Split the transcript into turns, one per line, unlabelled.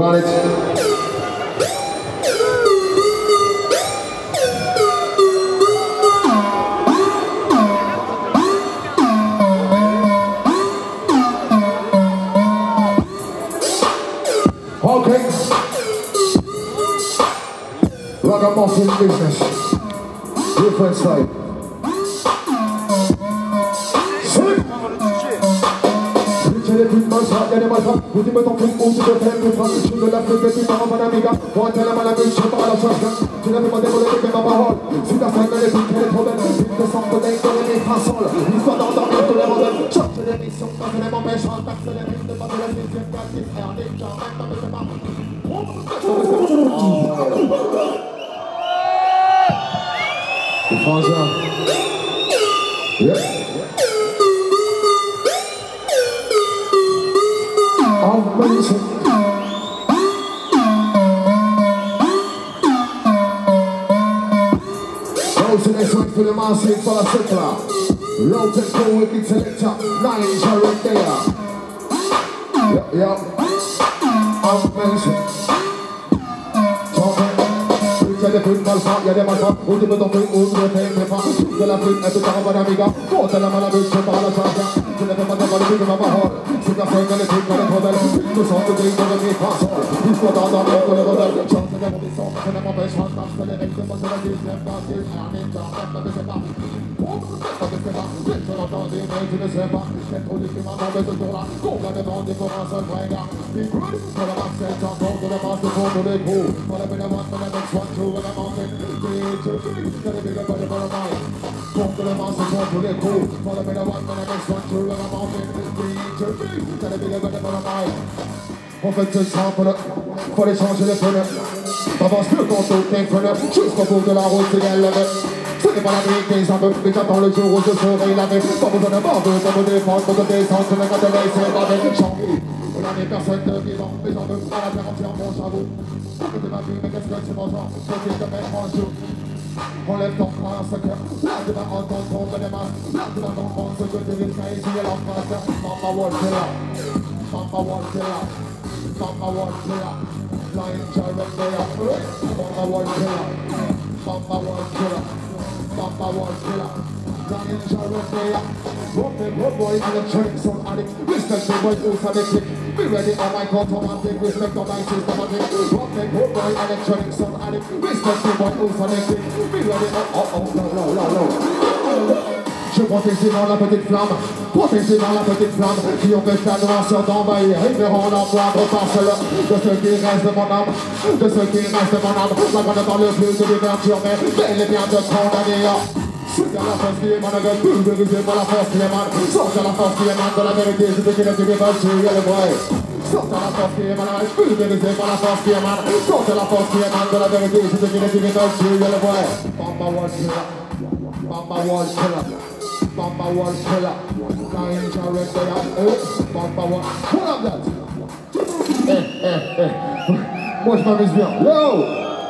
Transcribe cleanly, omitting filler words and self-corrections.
Run it. Okay. Ragamuffin business. Different style. Les plus de mains, y'a des malfrats. Vous dites, mettons tout le monde, tu peux faire plus fort. Je suis de la flûte, et puis par rapport à amiga. Moi, t'es la maladie, je suis pas à la chose. Tu n'avais pas dévoilé que ma parole. Si ta scène, elle est pique, elle est trop belle. Vite de sang, peut-être, dans les façons. L'histoire d'endormir tous les modèles. Change l'émission, quand je les m'empêche. Accélère, de pas de la deuxième classe. Et on est quand même, mais c'est pas. Frangin. Yeah. Amazing. Those next week for the massive for the circular. Low tempo with the selector. 9-inch right there. Yeah. Amazing. Y'a des fruits malfrats, y'a des malfrats. Où tu peux tomber, où tu peux t'aimer pas. De la fruit, elle peut t'arranger amiga. Quand elle a mal à bouche, je parle à charge. Je ne fais pas dévoiler que ma parole. Si ta scène, elle est trucs, elle est trop belle. Je sens que t'es une de mes façons. L'histoire d'endormir tous les modèles. Chance de démolition, je ne m'empêche pas d'accélérer. Je pense que la deuxième classe, et en même temps, je ne sais pas. Je l'entends dire, mais tu ne sais pas. C'est trop difficile, mais ce jour-là. Complètement différent, seul vrai gars. Pour la masse, c'est encore de la masse de fond, tous les coups. Pour la peine, one, for the next one, two, and I'm on it. Gotta be the better for the mind. Pour de la masse, c'est tous les coups. Pour la peine, one, for the next one, two, and I'm on it. Gotta be the better for the mind. On fait ce simple, faut les changer les pneus. T'avances plus quand tout est fun. Jusqu'au bout de la route, c'est elle levé. Ce n'est pas la vie des aveux, mais j'attends le jour où je serai lavé. Pas besoin de mordre, de me défendre, de descendre, de me contrôler, c'est pas avec une chambre. On n'a des personnes de vivant, mais j'en veux pas la terre entière, mon chameau. Écoutez ma vie, mais qu'est-ce que tu m'entends? Je dis de mettre en joue. Enlève ton cœur, ce cœur. Là, tu vas entendre ton de démarche. Là, tu vas comprendre ce que tu risques à essayer l'embrasse. Mama one killer. Mama one killer. Mama one killer. Lion Jarrett there. Mama one killer. Mama one killer. Mama one killer. Lion Jarrett there. Good boy, and the train son addict. Respect the boy who's addicted. Be ready on my automatic. Respect on my systematic. Good boy, and the train son addict. Respect the boy who's addicted. Be ready on no. Je protège dans la petite flamme, protégé dans la petite flamme, qui empêche la noirceur d'envahir, et me rend l'empoindre par cela, de ce qui reste de mon âme, de ce qui reste de mon âme, la grande dans le plus de l'ouverture, mais bel et bien de condamner. C'est à la force qui émane, pulvérisé par la force qui émane, sort à la force qui émane de la vérité, c'est ce qui est du débat, c'est le vrai. Sort à la force qui émane, pulvérisé par la force qui émane, sort à la force qui émane de la vérité, c'est ce qui est du débat, c'est le vrai. Mama one killer, Mama one killer. Mama one killer, Lion Jarrett there, Mama one, pull up that. Moi je m'amuse bien, yo.